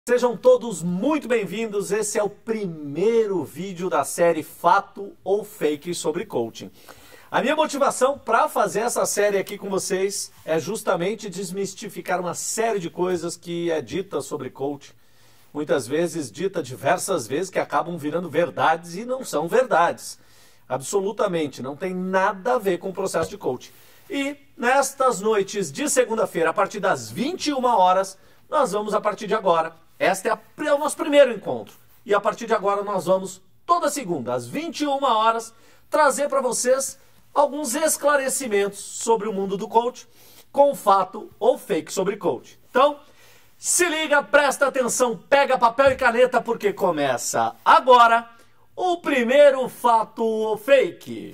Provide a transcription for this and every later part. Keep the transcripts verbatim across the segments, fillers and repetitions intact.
Sejam todos muito bem-vindos, esse é o primeiro vídeo da série Fato ou Fake sobre Coaching. A minha motivação para fazer essa série aqui com vocês é justamente desmistificar uma série de coisas que é dita sobre coaching. Muitas vezes dita diversas vezes que acabam virando verdades e não são verdades. Absolutamente, não tem nada a ver com o processo de coaching. E nestas noites de segunda-feira, a partir das vinte e uma horas, nós vamos a partir de agora. Este é, a, é o nosso primeiro encontro. E a partir de agora nós vamos, toda segunda, às vinte e uma horas, trazer para vocês alguns esclarecimentos sobre o mundo do coaching, com fato ou fake sobre coaching. Então, se liga, presta atenção, pega papel e caneta, porque começa agora o primeiro fato ou fake.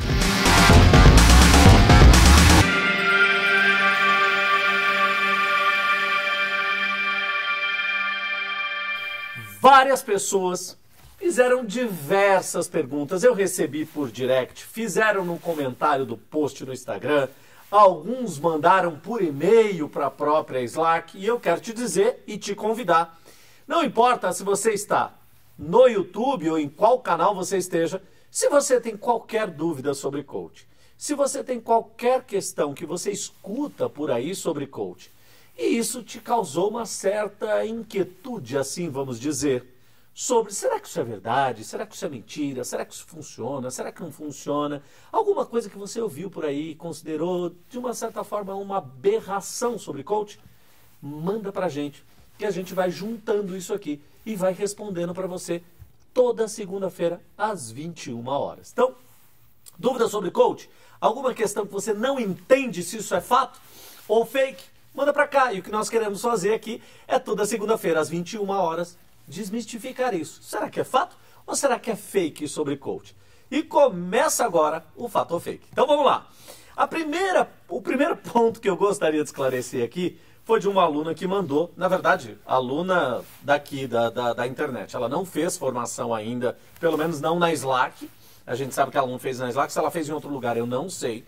Várias pessoas fizeram diversas perguntas, eu recebi por direct, fizeram no comentário do post no Instagram, alguns mandaram por e-mail para a própria Slack, e eu quero te dizer e te convidar. Não importa se você está no YouTube ou em qual canal você esteja, se você tem qualquer dúvida sobre coaching, se você tem qualquer questão que você escuta por aí sobre coaching, e isso te causou uma certa inquietude, assim vamos dizer, sobre será que isso é verdade, será que isso é mentira, será que isso funciona, será que não funciona, alguma coisa que você ouviu por aí e considerou de uma certa forma uma aberração sobre coaching, manda pra gente, que a gente vai juntando isso aqui e vai respondendo para você toda segunda-feira às vinte e uma horas. Então, dúvida sobre coaching? Alguma questão que você não entende se isso é fato ou fake? Manda pra cá, e o que nós queremos fazer aqui é toda segunda-feira às vinte e uma horas desmistificar isso. Será que é fato ou será que é fake sobre coaching? E começa agora o fato ou fake. Então vamos lá. A primeira, o primeiro ponto que eu gostaria de esclarecer aqui foi de uma aluna que mandou, na verdade, aluna daqui da, da, da internet. Ela não fez formação ainda, pelo menos não na Slack. A gente sabe que ela não fez na Slack, se ela fez em outro lugar eu não sei.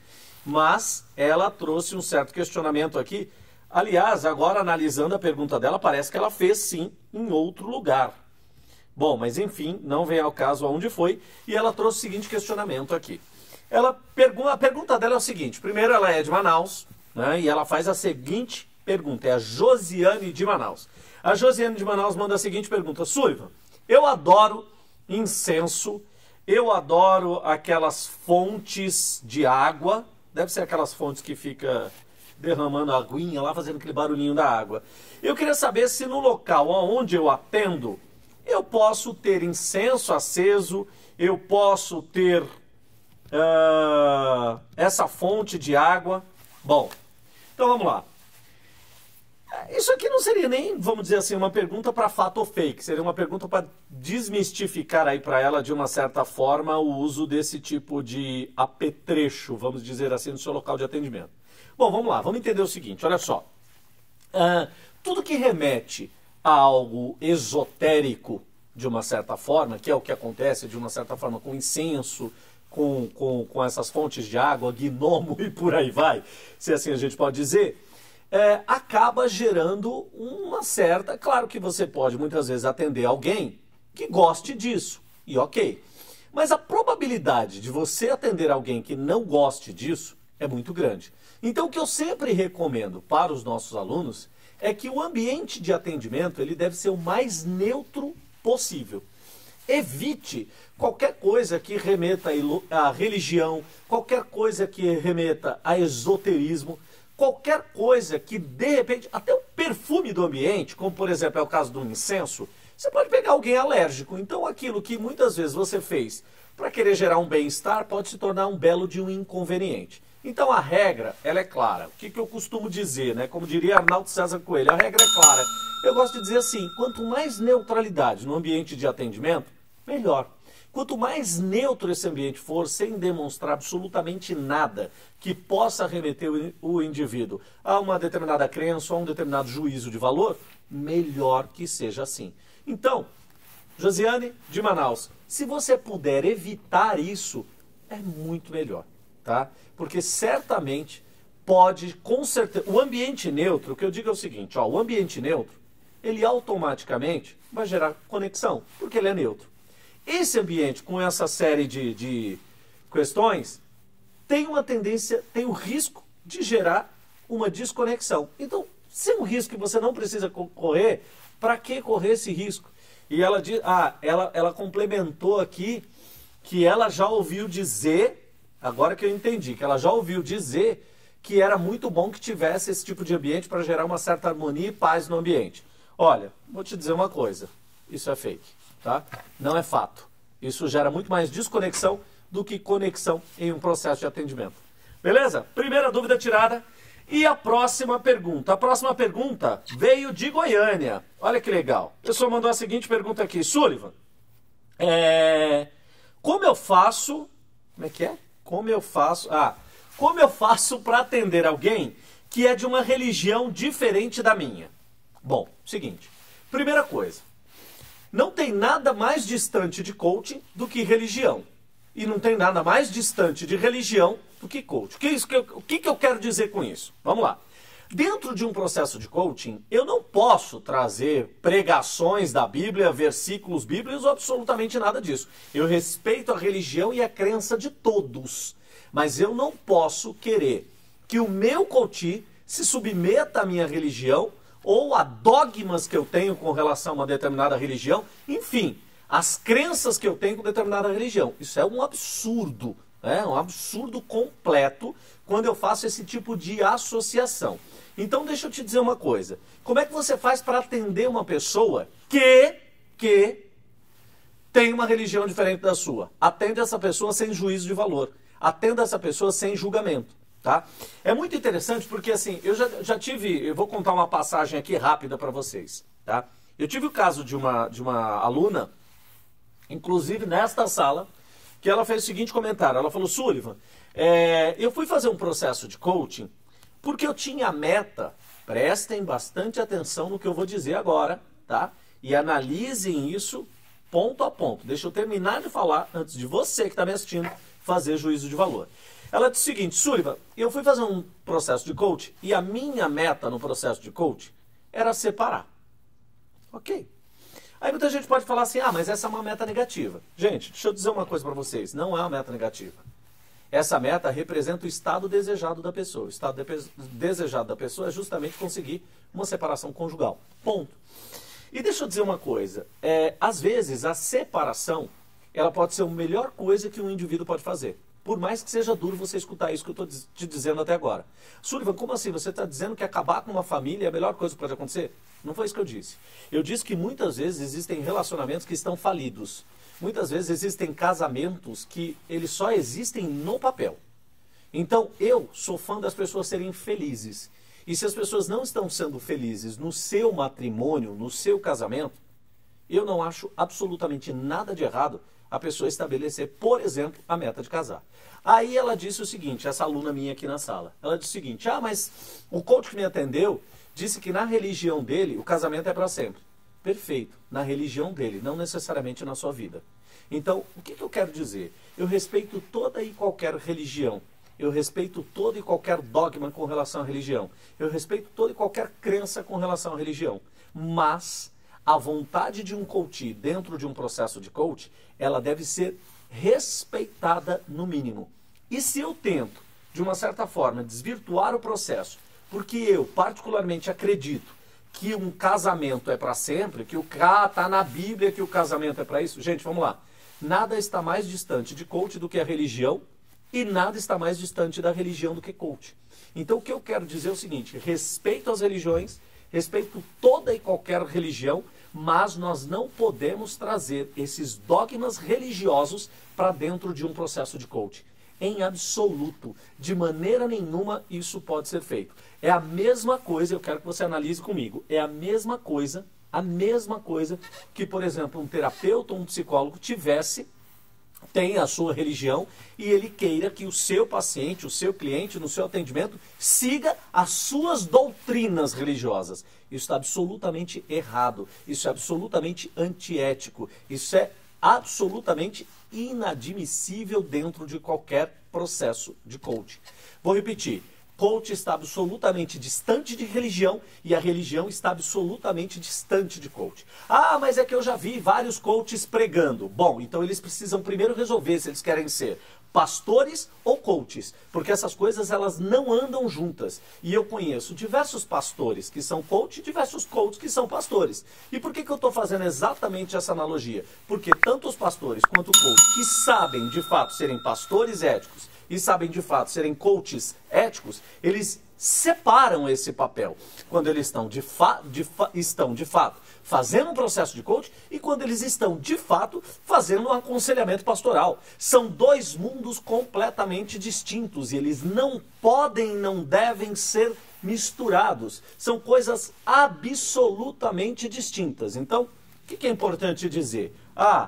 Mas ela trouxe um certo questionamento aqui. Aliás, agora analisando a pergunta dela, parece que ela fez sim em outro lugar. Bom, mas enfim, não vem ao caso aonde foi, e ela trouxe o seguinte questionamento aqui. Ela pergu a pergunta dela é o seguinte, primeiro ela é de Manaus, né, e ela faz a seguinte pergunta, é a Josiane de Manaus. A Josiane de Manaus manda a seguinte pergunta, Sullivan, eu adoro incenso, eu adoro aquelas fontes de água, deve ser aquelas fontes que fica derramando a aguinha lá, fazendo aquele barulhinho da água. Eu queria saber se no local onde eu atendo, eu posso ter incenso aceso, eu posso ter uh, essa fonte de água. Bom, então vamos lá. Isso aqui não seria nem, vamos dizer assim, uma pergunta para fato ou fake, seria uma pergunta para desmistificar aí para ela, de uma certa forma, o uso desse tipo de apetrecho, vamos dizer assim, no seu local de atendimento. Bom, vamos lá, vamos entender o seguinte, olha só. Uh, tudo que remete a algo esotérico, de uma certa forma, que é o que acontece, de uma certa forma, com incenso, com, com, com essas fontes de água, gnomo e por aí vai, se assim a gente pode dizer, é, acaba gerando uma certa... Claro que você pode, muitas vezes, atender alguém que goste disso, e ok. Mas a probabilidade de você atender alguém que não goste disso é muito grande. Então, o que eu sempre recomendo para os nossos alunos é que o ambiente de atendimento ele deve ser o mais neutro possível. Evite qualquer coisa que remeta à religião, qualquer coisa que remeta a esoterismo, qualquer coisa que, de repente, até o perfume do ambiente, como, por exemplo, é o caso do incenso, você pode pegar alguém alérgico. Então, aquilo que muitas vezes você fez para querer gerar um bem-estar pode se tornar um belo de um inconveniente. Então a regra, ela é clara. O que, que eu costumo dizer, né? Como diria Arnaldo César Coelho, a regra é clara. Eu gosto de dizer assim, quanto mais neutralidade no ambiente de atendimento, melhor. Quanto mais neutro esse ambiente for, sem demonstrar absolutamente nada que possa remeter o, o indivíduo a uma determinada crença, a um determinado juízo de valor, melhor que seja assim. Então, Josiane de Manaus, se você puder evitar isso, é muito melhor. Tá? Porque certamente pode, com certeza, o ambiente neutro, o que eu digo é o seguinte, ó, o ambiente neutro, ele automaticamente vai gerar conexão, porque ele é neutro. Esse ambiente com essa série de, de questões tem uma tendência, tem o risco de gerar uma desconexão. Então, se é um risco que você não precisa correr, para que correr esse risco? E ela diz, ah, ela, ela complementou aqui que ela já ouviu dizer, agora que eu entendi, que ela já ouviu dizer que era muito bom que tivesse esse tipo de ambiente para gerar uma certa harmonia e paz no ambiente. Olha, vou te dizer uma coisa, isso é fake, tá? Não é fato. Isso gera muito mais desconexão do que conexão em um processo de atendimento. Beleza? Primeira dúvida tirada. E a próxima pergunta? A próxima pergunta veio de Goiânia. Olha que legal. A pessoa mandou a seguinte pergunta aqui. Sullivan, é... como eu faço... Como é que é? Como eu faço... Ah, como eu faço para atender alguém que é de uma religião diferente da minha? Bom, seguinte. Primeira coisa. Não tem nada mais distante de coaching do que religião. E não tem nada mais distante de religião do que coaching. O que, isso que, eu, o que, que eu quero dizer com isso? Vamos lá. Dentro de um processo de coaching, eu não posso trazer pregações da Bíblia, versículos bíblicos ou absolutamente nada disso. Eu respeito a religião e a crença de todos. Mas eu não posso querer que o meu coach se submeta à minha religião ou a dogmas que eu tenho com relação a uma determinada religião, enfim, as crenças que eu tenho com determinada religião. Isso é um absurdo, né? Um absurdo completo quando eu faço esse tipo de associação. Então deixa eu te dizer uma coisa, como é que você faz para atender uma pessoa que, que tem uma religião diferente da sua? Atende essa pessoa sem juízo de valor, atenda essa pessoa sem julgamento. Tá? É muito interessante porque assim, eu já, já tive, eu vou contar uma passagem aqui rápida para vocês. Tá? Eu tive o caso de uma, de uma aluna, inclusive nesta sala, que ela fez o seguinte comentário, ela falou, Sullivan, é, eu fui fazer um processo de coaching porque eu tinha a meta, prestem bastante atenção no que eu vou dizer agora, tá? E analisem isso ponto a ponto. Deixa eu terminar de falar antes de você que está me assistindo fazer juízo de valor. Ela disse o seguinte, Sullivan, eu fui fazer um processo de coach e a minha meta no processo de coach era separar. Ok. Aí muita gente pode falar assim, ah, mas essa é uma meta negativa. Gente, deixa eu dizer uma coisa para vocês, não é uma meta negativa. Essa meta representa o estado desejado da pessoa. O estado de desejado da pessoa é justamente conseguir uma separação conjugal. Ponto. E deixa eu dizer uma coisa, é, às vezes a separação, ela pode ser a melhor coisa que um indivíduo pode fazer. Por mais que seja duro você escutar isso que eu estou te dizendo até agora. Sullivan, como assim? Você está dizendo que acabar com uma família é a melhor coisa que pode acontecer? Não foi isso que eu disse. Eu disse que muitas vezes existem relacionamentos que estão falidos. Muitas vezes existem casamentos que eles só existem no papel. Então eu sou fã das pessoas serem felizes. E se as pessoas não estão sendo felizes no seu matrimônio, no seu casamento, eu não acho absolutamente nada de errado a pessoa estabelecer, por exemplo, a meta de casar. Aí ela disse o seguinte, essa aluna minha aqui na sala, ela disse o seguinte, ah, mas o coach que me atendeu disse que na religião dele o casamento é para sempre. Perfeito, na religião dele, não necessariamente na sua vida. Então, o que, que eu quero dizer? Eu respeito toda e qualquer religião, eu respeito todo e qualquer dogma com relação à religião, eu respeito toda e qualquer crença com relação à religião, mas a vontade de um coach dentro de um processo de coach, ela deve ser respeitada no mínimo. E se eu tento, de uma certa forma, desvirtuar o processo, porque eu particularmente acredito que um casamento é para sempre, que o cara está na Bíblia que o casamento é para isso, gente, vamos lá. Nada está mais distante de coach do que a religião e nada está mais distante da religião do que coach. Então o que eu quero dizer é o seguinte, respeito às religiões, respeito toda e qualquer religião, mas nós não podemos trazer esses dogmas religiosos para dentro de um processo de coaching. Em absoluto, de maneira nenhuma isso pode ser feito. É a mesma coisa, eu quero que você analise comigo, é a mesma coisa, a mesma coisa que, por exemplo, um terapeuta ou um psicólogo tivesse, tem a sua religião e ele queira que o seu paciente, o seu cliente, no seu atendimento, siga as suas doutrinas religiosas. Isso está absolutamente errado, isso é absolutamente antiético, isso é absolutamente inadmissível dentro de qualquer processo de coaching. Vou repetir, Coach está absolutamente distante de religião e a religião está absolutamente distante de coach. Ah, mas é que eu já vi vários coaches pregando. Bom, então eles precisam primeiro resolver se eles querem ser pastores ou coaches, porque essas coisas elas não andam juntas. E eu conheço diversos pastores que são coach e diversos coaches que são pastores. E por que que eu estou fazendo exatamente essa analogia? Porque tanto os pastores quanto os coaches que sabem de fato serem pastores éticos e sabem de fato serem coaches éticos, eles separam esse papel quando eles estão de, fa de, fa estão de fato fazendo um processo de coach e quando eles estão de fato fazendo um aconselhamento pastoral. São dois mundos completamente distintos e eles não podem, não devem ser misturados. São coisas absolutamente distintas. Então, o que, que é importante dizer? Ah,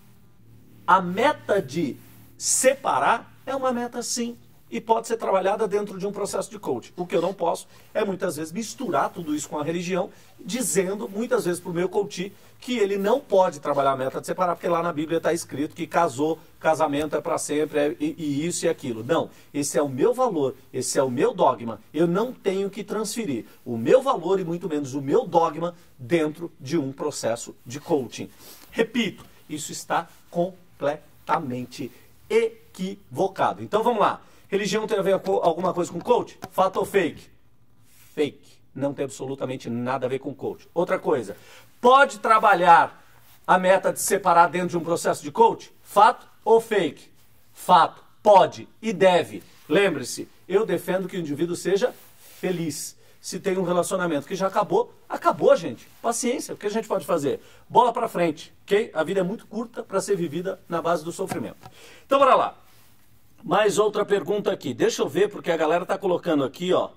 a meta de separar é uma meta sim, e pode ser trabalhada dentro de um processo de coaching. O que eu não posso é muitas vezes misturar tudo isso com a religião, dizendo muitas vezes para o meu coach que ele não pode trabalhar a meta de separar, porque lá na Bíblia está escrito que casou, casamento é para sempre, é, e, e isso e aquilo. Não, esse é o meu valor, esse é o meu dogma, eu não tenho que transferir o meu valor e muito menos o meu dogma dentro de um processo de coaching. Repito, isso está completamente equivocado. Então vamos lá. Religião tem a ver com alguma coisa com coach? Fato ou fake? Fake. Não tem absolutamente nada a ver com coach. Outra coisa. Pode trabalhar a meta de separar dentro de um processo de coach? Fato ou fake? Fato. Pode e deve. Lembre-se, eu defendo que o indivíduo seja feliz. Se tem um relacionamento que já acabou, acabou, gente. Paciência. O que a gente pode fazer? Bola pra frente, ok? A vida é muito curta para ser vivida na base do sofrimento. Então, bora lá. Mais outra pergunta aqui. Deixa eu ver, porque a galera tá colocando aqui, ó.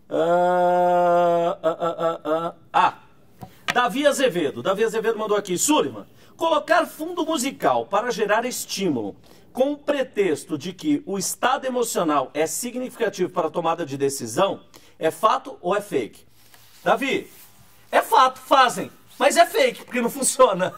Ah, ah, ah, ah, ah. Davi Azevedo. Davi Azevedo mandou aqui. Sullivan, colocar fundo musical para gerar estímulo com o pretexto de que o estado emocional é significativo para a tomada de decisão, é fato ou é fake? Davi, é fato, fazem. Mas é fake, porque não funciona.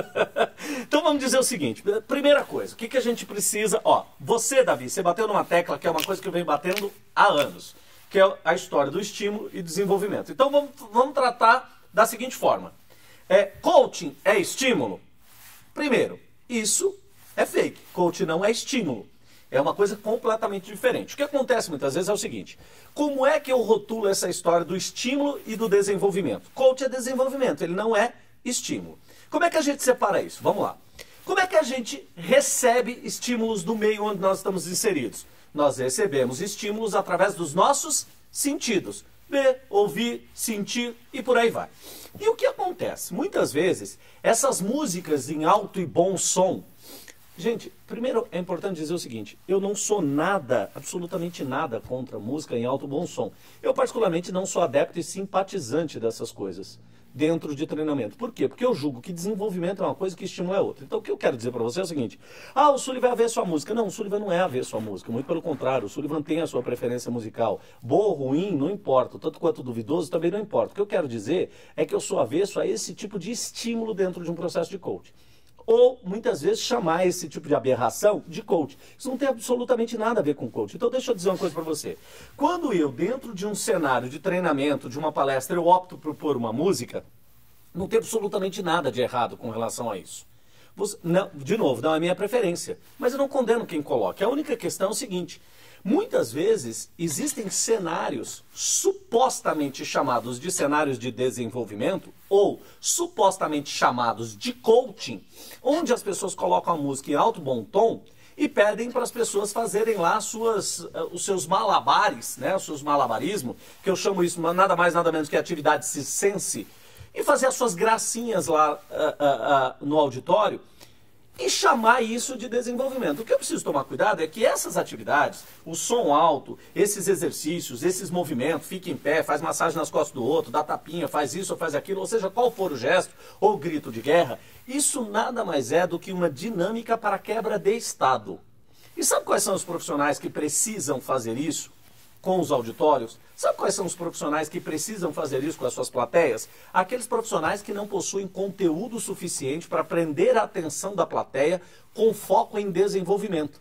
Então vamos dizer o seguinte. Primeira coisa, o que, que a gente precisa... Ó, você, Davi, você bateu numa tecla que é uma coisa que eu venho batendo há anos, que é a história do estímulo e desenvolvimento. Então vamos, vamos tratar da seguinte forma. É, coaching é estímulo? Primeiro, isso é fake. Coaching não é estímulo. É uma coisa completamente diferente. O que acontece muitas vezes é o seguinte. Como é que eu rotulo essa história do estímulo e do desenvolvimento? Coach é desenvolvimento, ele não é estímulo. Como é que a gente separa isso? Vamos lá. Como é que a gente recebe estímulos do meio onde nós estamos inseridos? Nós recebemos estímulos através dos nossos sentidos. Ver, ouvir, sentir e por aí vai. E o que acontece? Muitas vezes, essas músicas em alto e bom som... Gente, primeiro é importante dizer o seguinte, eu não sou nada, absolutamente nada contra música em alto bom som. Eu particularmente não sou adepto e simpatizante dessas coisas dentro de treinamento. Por quê? Porque eu julgo que desenvolvimento é uma coisa que estímulo é outra. Então o que eu quero dizer para você é o seguinte, ah, o Sullivan é a ver sua música. Não, o Sullivan não é a ver sua música, muito pelo contrário, o Sullivan tem a sua preferência musical. Boa ou ruim, não importa, tanto quanto duvidoso também não importa. O que eu quero dizer é que eu sou avesso a esse tipo de estímulo dentro de um processo de coaching. Ou, muitas vezes, chamar esse tipo de aberração de coach. Isso não tem absolutamente nada a ver com coach. Então, deixa eu dizer uma coisa para você. Quando eu, dentro de um cenário de treinamento, de uma palestra, eu opto por pôr uma música, não tem absolutamente nada de errado com relação a isso. Você, não, de novo, não é a minha preferência. Mas eu não condeno quem coloque. A única questão é o seguinte. Muitas vezes existem cenários supostamente chamados de cenários de desenvolvimento ou supostamente chamados de coaching, onde as pessoas colocam a música em alto bom tom e pedem para as pessoas fazerem lá suas, os seus malabares, né, os seus malabarismos, que eu chamo isso nada mais nada menos que atividade circense, e fazer as suas gracinhas lá uh, uh, uh, no auditório, e chamar isso de desenvolvimento. O que eu preciso tomar cuidado é que essas atividades, o som alto, esses exercícios, esses movimentos, fica em pé, faz massagem nas costas do outro, dá tapinha, faz isso ou faz aquilo, ou seja, qual for o gesto ou grito de guerra, isso nada mais é do que uma dinâmica para quebra de estado. E sabe quais são os profissionais que precisam fazer isso com os auditórios? Sabe quais são os profissionais que precisam fazer isso com as suas plateias? Aqueles profissionais que não possuem conteúdo suficiente para prender a atenção da plateia com foco em desenvolvimento.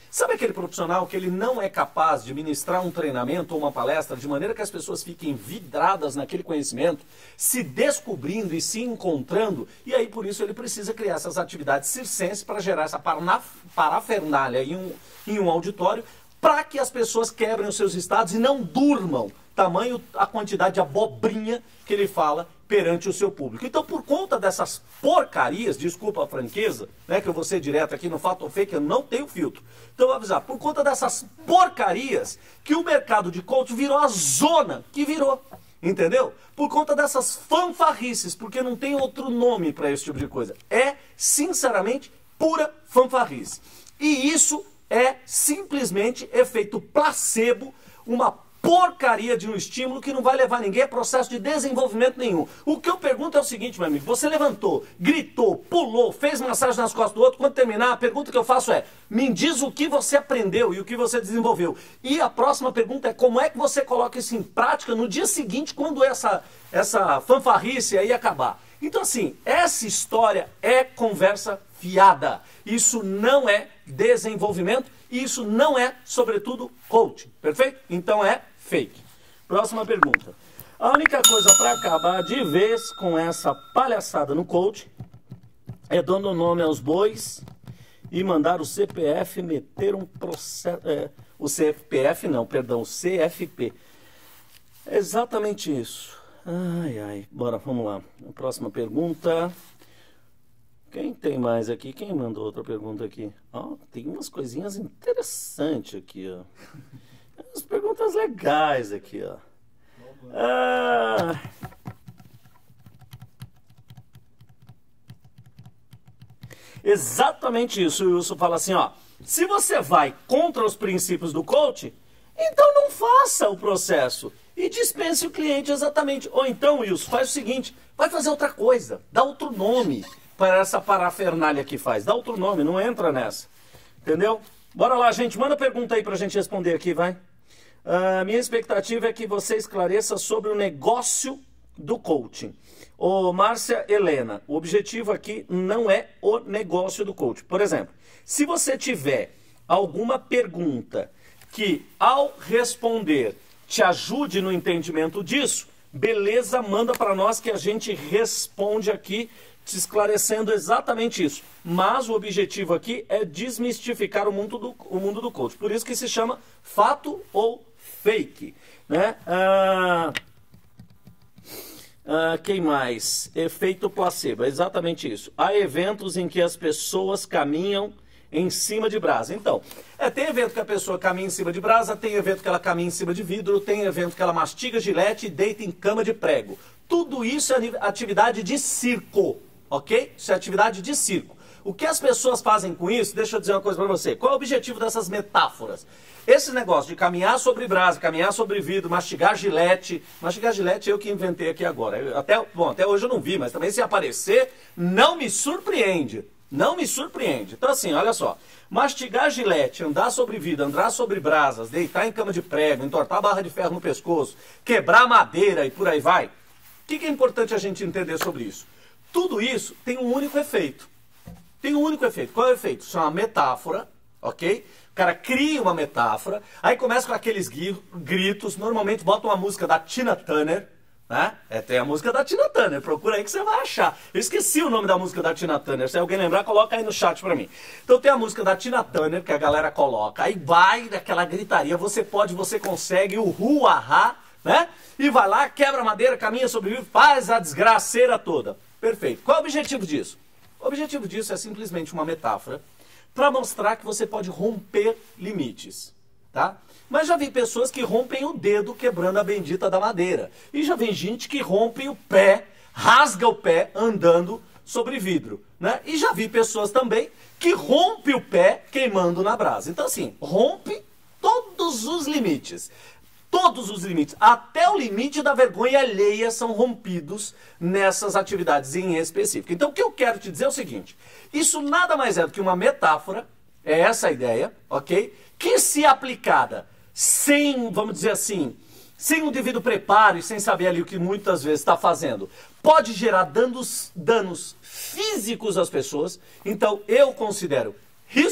Sabe aquele profissional que ele não é capaz de ministrar um treinamento ou uma palestra de maneira que as pessoas fiquem vidradas naquele conhecimento, se descobrindo e se encontrando, e aí por isso ele precisa criar essas atividades circenses para gerar essa parafernália em um, em um auditório, para que as pessoas quebrem os seus estados e não durmam, tamanho a quantidade de abobrinha que ele fala perante o seu público. Então, por conta dessas porcarias, desculpa a franqueza, né, que eu vou ser direto aqui no fato ou fake, eu não tenho filtro. Então, eu vou avisar, por conta dessas porcarias, que o mercado de coach virou a zona que virou, entendeu? Por conta dessas fanfarrices, porque não tem outro nome para esse tipo de coisa. É, sinceramente, pura fanfarrice. E isso é simplesmente efeito placebo, uma porcaria de um estímulo que não vai levar ninguém a processo de desenvolvimento nenhum. O que eu pergunto é o seguinte, meu amigo, você levantou, gritou, pulou, fez massagem nas costas do outro, quando terminar, a pergunta que eu faço é, me diz o que você aprendeu e o que você desenvolveu. E a próxima pergunta é, como é que você coloca isso em prática no dia seguinte, quando essa, essa fanfarrice aí acabar? Então assim, essa história é conversa fiada. Isso não é desenvolvimento, isso não é, sobretudo, coaching. Perfeito? Então é fake. Próxima pergunta. A única coisa para acabar de vez com essa palhaçada no coach é dando nome aos bois e mandar o C P F meter um processo... É, o C P F não, perdão, o C F P. É exatamente isso. Ai, ai. Bora, vamos lá. A próxima pergunta. Quem tem mais aqui? Quem mandou outra pergunta aqui? Ó, tem umas coisinhas interessantes aqui, ó. Umas perguntas legais aqui, ó. Ah... Exatamente isso. O Wilson fala assim, ó. Se você vai contra os princípios do coach, então não faça o processo e dispense o cliente exatamente. Ou então, Wilson, faz o seguinte, vai fazer outra coisa, dá outro nome para essa parafernália que faz. Dá outro nome, não entra nessa. Entendeu? Bora lá, gente. Manda pergunta aí pra gente responder aqui, vai. A uh, minha expectativa é que você esclareça sobre o negócio do coaching. Ô, Márcia Helena, o objetivo aqui não é o negócio do coaching. Por exemplo, se você tiver alguma pergunta que, ao responder, te ajude no entendimento disso, beleza, manda para nós que a gente responde aqui, te esclarecendo exatamente isso. Mas o objetivo aqui é desmistificar o mundo do, o mundo do coach. Por isso que se chama fato ou fake, né? Ah, ah, quem mais? Efeito placebo, é exatamente isso. Há eventos em que as pessoas caminham em cima de brasa. Então, é, tem evento que a pessoa caminha em cima de brasa, tem evento que ela caminha em cima de vidro, tem evento que ela mastiga gilete e deita em cama de prego. Tudo isso é atividade de circo, ok? Isso é atividade de circo. O que as pessoas fazem com isso, deixa eu dizer uma coisa para você. Qual é o objetivo dessas metáforas? Esse negócio de caminhar sobre brasa, caminhar sobre vidro, mastigar gilete. Mastigar gilete eu que inventei aqui agora. Eu, até, bom, até hoje eu não vi, mas também se aparecer, não me surpreende. Não me surpreende. Então assim, olha só. Mastigar gilete, andar sobre vidro, andar sobre brasas, deitar em cama de prego, entortar a barra de ferro no pescoço, quebrar madeira e por aí vai. O que, que é importante a gente entender sobre isso? Tudo isso tem um único efeito. Tem um único efeito. Qual é o efeito? Isso é uma metáfora, ok? O cara cria uma metáfora, aí começa com aqueles gritos, normalmente bota uma música da Tina Turner, né? É, tem a música da Tina Turner, procura aí que você vai achar. Eu esqueci o nome da música da Tina Turner, se alguém lembrar, coloca aí no chat pra mim. Então tem a música da Tina Turner, que a galera coloca, aí vai daquela gritaria, você pode, você consegue, o hu, ahá, né? E vai lá, quebra madeira, caminha sobre o rio, faz a desgraceira toda. Perfeito. Qual é o objetivo disso? O objetivo disso é simplesmente uma metáfora para mostrar que você pode romper limites, tá? Mas já vi pessoas que rompem o dedo quebrando a bendita da madeira. E já vi gente que rompe o pé, rasga o pé andando sobre vidro, né? E já vi pessoas também que rompem o pé queimando na brasa. Então assim, rompe todos os limites. Todos os limites, até o limite da vergonha alheia são rompidos nessas atividades em específico. Então o que eu quero te dizer é o seguinte, isso nada mais é do que uma metáfora, é essa a ideia, ok? Que se aplicada sem, vamos dizer assim, sem o devido preparo e sem saber ali o que muitas vezes está fazendo, pode gerar danos, danos físicos às pessoas. Então eu considero risco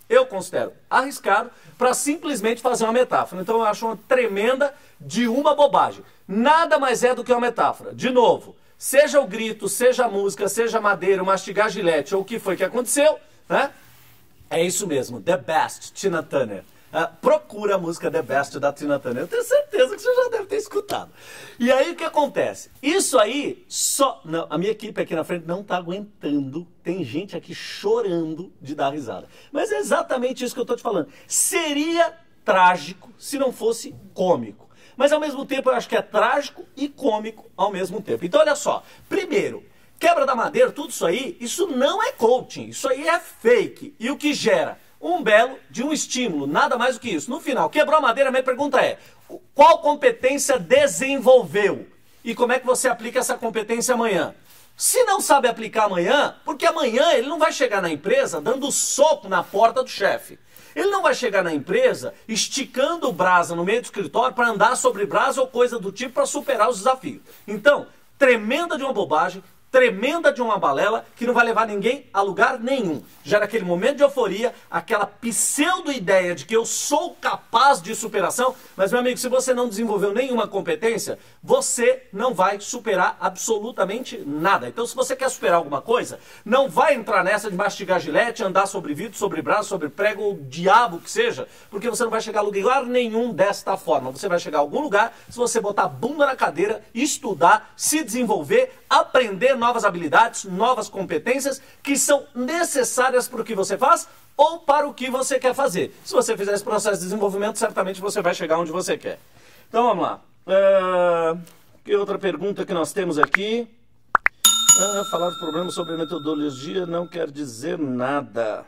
eu considero arriscado para simplesmente fazer uma metáfora. Então eu acho uma tremenda de uma bobagem. Nada mais é do que uma metáfora. De novo, seja o grito, seja a música, seja a madeira, o mastigar gilete ou o que foi que aconteceu, né? É isso mesmo, The Best, Tina Turner. Uh, procura a música The Best da Tina Turner. Eu tenho certeza que você já deve ter escutado. E aí o que acontece? Isso aí só... Não, a minha equipe aqui na frente não está aguentando. Tem gente aqui chorando de dar risada. Mas é exatamente isso que eu estou te falando. Seria trágico se não fosse cômico. Mas ao mesmo tempo eu acho que é trágico e cômico ao mesmo tempo. Então olha só. Primeiro, quebra da madeira, tudo isso aí, isso não é coaching. Isso aí é fake. E o que gera? Um belo de um estímulo, nada mais do que isso. No final, quebrou a madeira, minha pergunta é, qual competência desenvolveu? E como é que você aplica essa competência amanhã? Se não sabe aplicar amanhã, porque amanhã ele não vai chegar na empresa dando soco na porta do chefe. Ele não vai chegar na empresa esticando o brasa no meio do escritório para andar sobre brasa ou coisa do tipo para superar os desafios. Então, tremenda de uma bobagem, tremenda de uma balela que não vai levar ninguém a lugar nenhum. Gera aquele momento de euforia, aquela pseudo-ideia de que eu sou capaz de superação, mas, meu amigo, se você não desenvolveu nenhuma competência, você não vai superar absolutamente nada. Então, se você quer superar alguma coisa, não vai entrar nessa de mastigar gilete, andar sobre vidro, sobre braço, sobre prego, ou diabo que seja, porque você não vai chegar a lugar nenhum desta forma. Você vai chegar a algum lugar se você botar a bunda na cadeira, estudar, se desenvolver, aprender novas habilidades, novas competências que são necessárias para o que você faz ou para o que você quer fazer. Se você fizer esse processo de desenvolvimento, certamente você vai chegar onde você quer. Então vamos lá. Uh, que outra pergunta que nós temos aqui? Uh, falar de problemas sobre metodologia não quer dizer nada.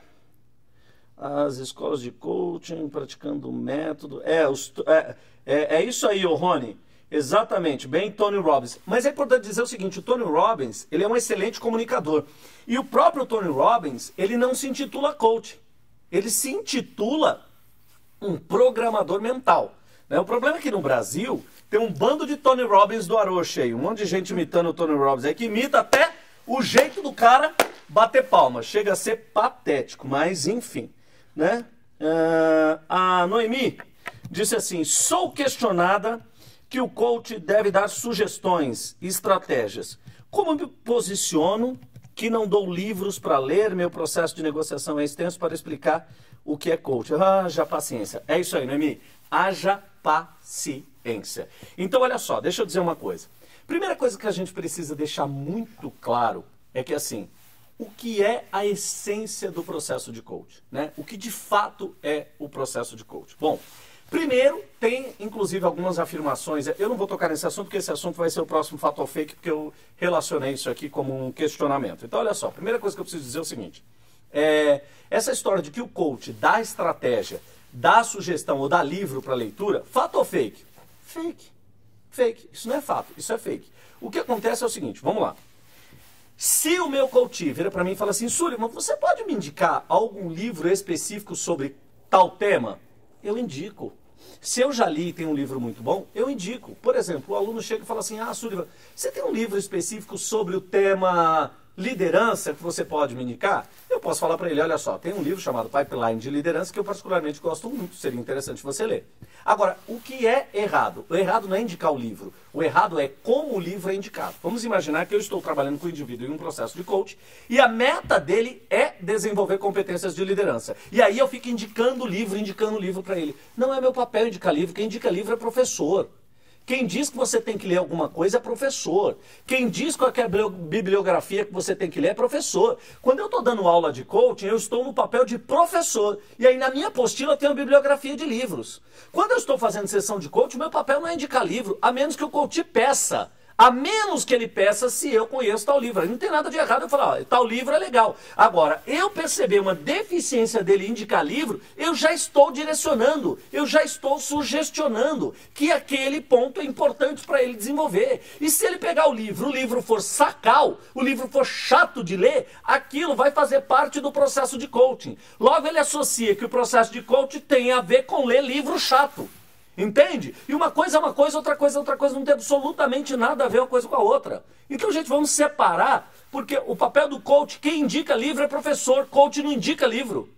As escolas de coaching praticando o método. É, os, é, é, é isso aí, ô Rony. Exatamente, bem Tony Robbins. Mas é importante dizer o seguinte, o Tony Robbins, ele é um excelente comunicador. E o próprio Tony Robbins, ele não se intitula coach. Ele se intitula um programador mental. Né? O problema é que no Brasil tem um bando de Tony Robbins do Aroche aí. Um monte de gente imitando o Tony Robbins aí, que imita até o jeito do cara bater palma. Chega a ser patético, mas enfim. Né? Uh, a Noemi disse assim, sou questionada que o coach deve dar sugestões e estratégias. Como me posiciono que não dou livros para ler, meu processo de negociação é extenso para explicar o que é coach. Haja paciência. É isso aí, Noemi. Haja paciência. Então, olha só, deixa eu dizer uma coisa. Primeira coisa que a gente precisa deixar muito claro é que, assim, o que é a essência do processo de coach, né? O que de fato é o processo de coach? Bom, primeiro, tem inclusive algumas afirmações, eu não vou tocar nesse assunto, porque esse assunto vai ser o próximo fato ou fake, porque eu relacionei isso aqui como um questionamento. Então, olha só, a primeira coisa que eu preciso dizer é o seguinte, é, essa história de que o coach dá estratégia, dá sugestão ou dá livro para leitura, fato ou fake? Fake. Fake. Isso não é fato, isso é fake. O que acontece é o seguinte, vamos lá. Se o meu coach vira para mim e fala assim, Súlio, mas você pode me indicar algum livro específico sobre tal tema? Eu indico. Se eu já li e tem um livro muito bom, eu indico. Por exemplo, o aluno chega e fala assim, ah, Súlio, você tem um livro específico sobre o tema liderança que você pode me indicar? Eu posso falar para ele, olha só, tem um livro chamado Pipeline de Liderança que eu particularmente gosto muito, seria interessante você ler. Agora, o que é errado? O errado não é indicar o livro, o errado é como o livro é indicado. Vamos imaginar que eu estou trabalhando com o indivíduo em um processo de coach e a meta dele é desenvolver competências de liderança. E aí eu fico indicando o livro, indicando o livro para ele. Não é meu papel indicar livro, quem indica livro é professor. Quem diz que você tem que ler alguma coisa é professor. Quem diz qual é a bibliografia que você tem que ler é professor. Quando eu estou dando aula de coaching, eu estou no papel de professor. E aí na minha apostila tem uma bibliografia de livros. Quando eu estou fazendo sessão de coaching, meu papel não é indicar livro, a menos que o coach peça. A menos que ele peça se eu conheço tal livro. Aí não tem nada de errado eu falar, ó, tal livro é legal. Agora, eu perceber uma deficiência dele indicar livro, eu já estou direcionando, eu já estou sugestionando que aquele ponto é importante para ele desenvolver. E se ele pegar o livro, o livro for sacal, o livro for chato de ler, aquilo vai fazer parte do processo de coaching. Logo ele associa que o processo de coaching tem a ver com ler livro chato. Entende? E uma coisa é uma coisa, outra coisa é outra coisa, não tem absolutamente nada a ver uma coisa com a outra. Então, gente, vamos separar, porque o papel do coach, quem indica livro é professor, coach não indica livro.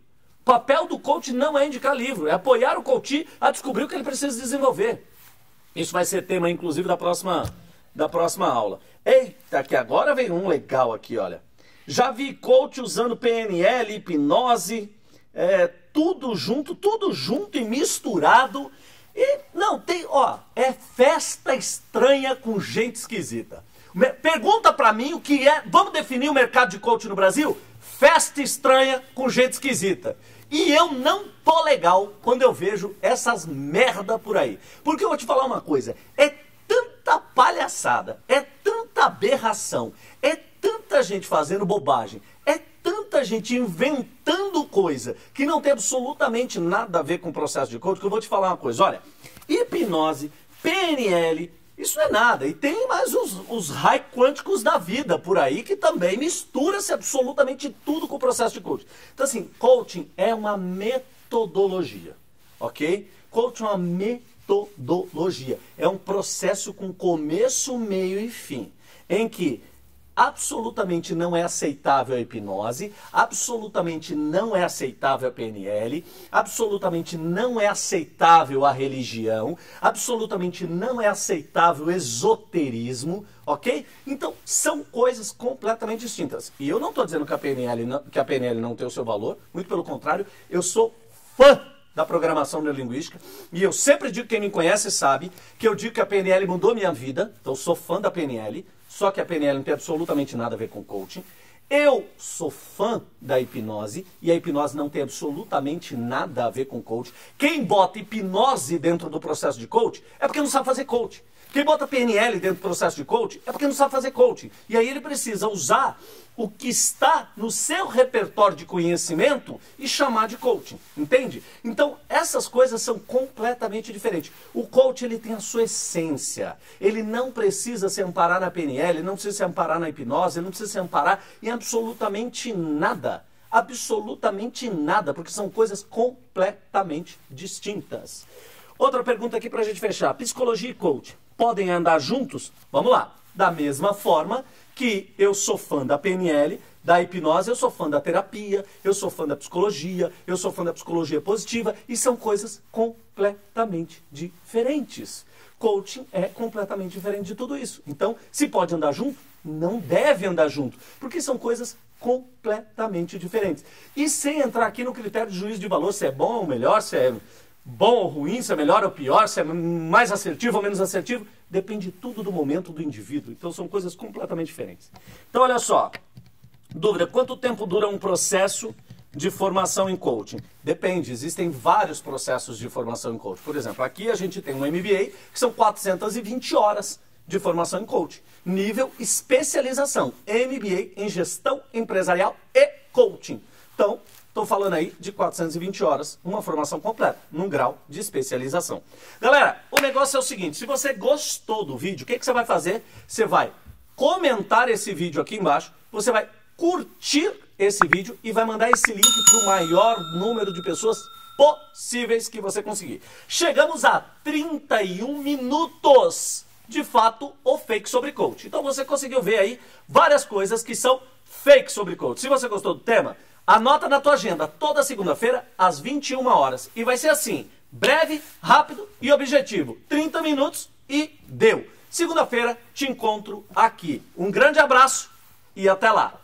O papel do coach não é indicar livro, é apoiar o coach a descobrir o que ele precisa desenvolver. Isso vai ser tema, inclusive, da próxima, da próxima aula. Eita, que agora vem um legal aqui, olha. Já vi coach usando P N L, hipnose, é, tudo junto, tudo junto e misturado. E não, tem, ó, é festa estranha com gente esquisita. Pergunta pra mim o que é, vamos definir o mercado de coach no Brasil? Festa estranha com gente esquisita. E eu não tô legal quando eu vejo essas merda por aí. Porque eu vou te falar uma coisa, é tanta palhaçada, é tanta aberração, é tanta gente fazendo bobagem, é tanta gente inventando coisa que não tem absolutamente nada a ver com o processo de coaching, que eu vou te falar uma coisa, olha, hipnose, P N L, isso não é nada. E tem mais os, os raio quânticos da vida por aí que também mistura-se absolutamente tudo com o processo de coaching. Então assim, coaching é uma metodologia, ok? Coaching é uma metodologia. É um processo com começo, meio e fim, em que absolutamente não é aceitável a hipnose, absolutamente não é aceitável a P N L, absolutamente não é aceitável a religião, absolutamente não é aceitável o esoterismo, ok? Então, são coisas completamente distintas. E eu não estou dizendo que a P N L não, que a P N L não tem o seu valor, muito pelo contrário, eu sou fã da programação neurolinguística, e eu sempre digo, quem me conhece sabe, que eu digo que a P N L mudou minha vida, então eu sou fã da P N L, só que a P N L não tem absolutamente nada a ver com coaching. Eu sou fã da hipnose, e a hipnose não tem absolutamente nada a ver com coaching. Quem bota hipnose dentro do processo de coaching é porque não sabe fazer coaching. Quem bota P N L dentro do processo de coaching é porque não sabe fazer coaching. E aí ele precisa usar o que está no seu repertório de conhecimento e chamar de coaching, entende? Então, essas coisas são completamente diferentes. O coaching, ele tem a sua essência. Ele não precisa se amparar na P N L, ele não precisa se amparar na hipnose, ele não precisa se amparar em absolutamente nada. Absolutamente nada, porque são coisas completamente distintas. Outra pergunta aqui pra gente fechar. Psicologia e coaching podem andar juntos? Vamos lá. Da mesma forma que eu sou fã da P N L, da hipnose, eu sou fã da terapia, eu sou fã da psicologia, eu sou fã da psicologia positiva, e são coisas completamente diferentes. Coaching é completamente diferente de tudo isso. Então, se pode andar junto, não deve andar junto, porque são coisas completamente diferentes. E sem entrar aqui no critério de juízo de valor, se é bom ou melhor, se é bom ou ruim, se é melhor ou pior, se é mais assertivo ou menos assertivo, depende tudo do momento do indivíduo. Então são coisas completamente diferentes. Então olha só, dúvida, quanto tempo dura um processo de formação em coaching? Depende, existem vários processos de formação em coaching. Por exemplo, aqui a gente tem um M B A, que são quatrocentas e vinte horas de formação em coaching. Nível especialização, M B A em gestão empresarial e coaching. Então, estou falando aí de quatrocentas e vinte horas, uma formação completa, num grau de especialização. Galera, o negócio é o seguinte, se você gostou do vídeo, o que, que você vai fazer? Você vai comentar esse vídeo aqui embaixo, você vai curtir esse vídeo e vai mandar esse link para o maior número de pessoas possíveis que você conseguir. Chegamos a trinta e um minutos, de fato, o fake sobre coach. Então você conseguiu ver aí várias coisas que são fake sobre coach. Se você gostou do tema, anota na tua agenda, toda segunda-feira, às vinte e uma horas. E vai ser assim, breve, rápido e objetivo. trinta minutos e deu. Segunda-feira, te encontro aqui. Um grande abraço e até lá.